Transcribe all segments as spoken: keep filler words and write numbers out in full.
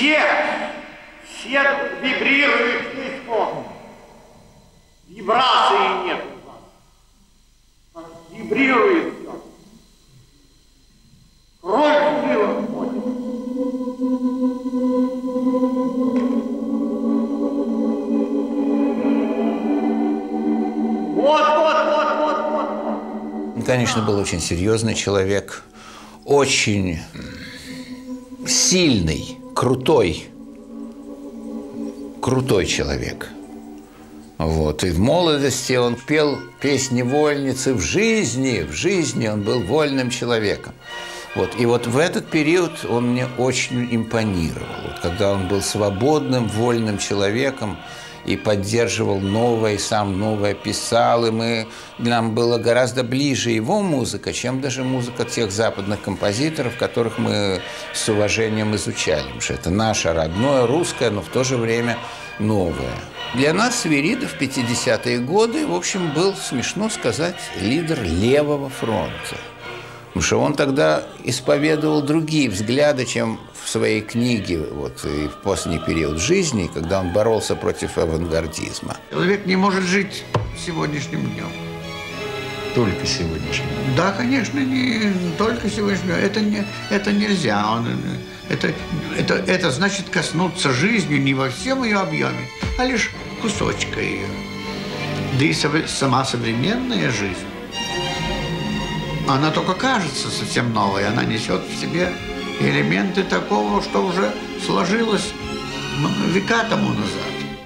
все, все вибрируют исходно. Вибрации нет у вас. Вибрирует все. Кровь в жилах ходит. Вот, вот, вот, вот, вот. Он, конечно, был очень серьезный человек, очень сильный, крутой, крутой человек. Вот. И в молодости он пел песни вольницы, в жизни, в жизни он был вольным человеком. Вот. И вот в этот период он мне очень импонировал. Вот, когда он был свободным, вольным человеком и поддерживал новое, и сам новое писал, и мы, нам было гораздо ближе его музыка, чем даже музыка тех западных композиторов, которых мы с уважением изучали. Потому что это наше родное, русское, но в то же время новое. Для нас Свиридов в пятидесятые годы, в общем, был, смешно сказать, лидер левого фронта. Потому что он тогда исповедовал другие взгляды, чем в своей книге вот, и в поздний период жизни, когда он боролся против авангардизма. Человек не может жить сегодняшним днем. Только сегодняшним? Да, конечно, не только сегодняшним. Это, не, это нельзя. Он, это, это, это значит коснуться жизнью не во всем ее объеме, а лишь кусочка ее. Да и сама современная жизнь, она только кажется совсем новой. Она несет в себе элементы такого, что уже сложилось века тому назад.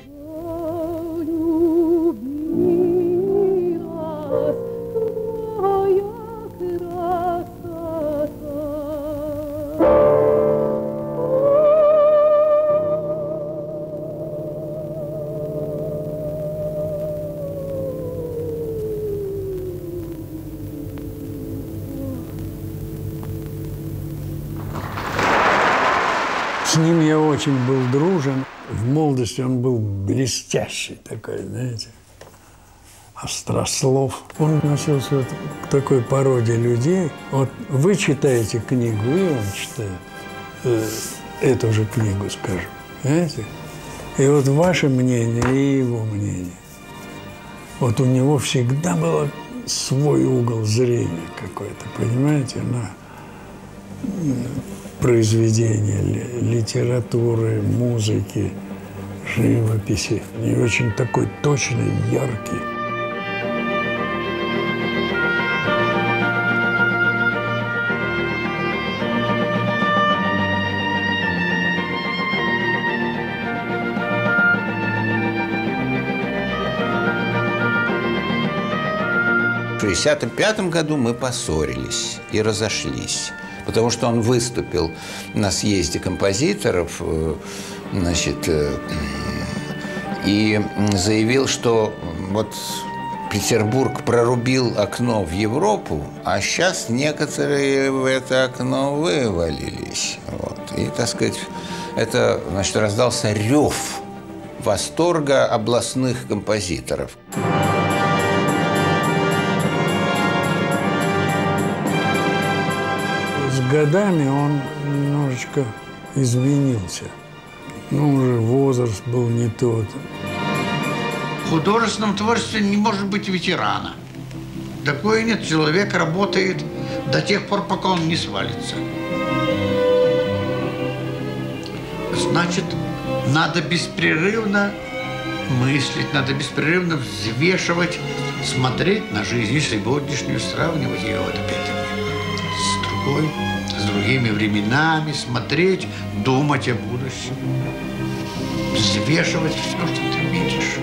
С ним я очень был дружен. В молодости он был блестящий такой, знаете, острослов. Он относился вот к такой породе людей. Вот вы читаете книгу, и он читает э, эту же книгу, скажем, знаете. И вот ваше мнение и его мнение. Вот у него всегда был свой угол зрения какой-то, понимаете, на произведения литературы, музыки, живописи. И очень такой точный, яркий. В шестьдесят пятом году мы поссорились и разошлись. Потому что он выступил на съезде композиторов, значит, и заявил, что вот Петербург прорубил окно в Европу, а сейчас некоторые в это окно вывалились. Вот. И, так сказать, это, значит, раздался рев восторга областных композиторов. С годами он немножечко изменился. Ну, уже возраст был не тот. В художественном творчестве не может быть ветерана. Такое нет. Человек работает до тех пор, пока он не свалится. Значит, надо беспрерывно мыслить, надо беспрерывно взвешивать, смотреть на жизнь сегодняшнюю, сравнивать ее вот опять-таки с другой, с другими временами, смотреть, думать о будущем, взвешивать все, что ты видишь.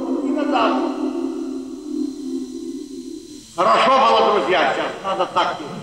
Хорошо было, друзья, сейчас надо так делать.